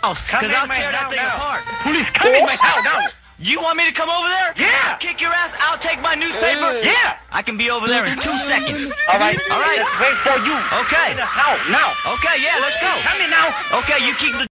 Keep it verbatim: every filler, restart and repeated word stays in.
house, because I'll tear that thing now. apart. Police, come in my house now. You want me to come over there? Yeah. Kick your ass, I'll take my newspaper? Yeah. I can be over there in two seconds. All right. All right. Let's wait for you. Okay. In the house now. Okay, yeah, let's go. Come in now. Okay, you keep the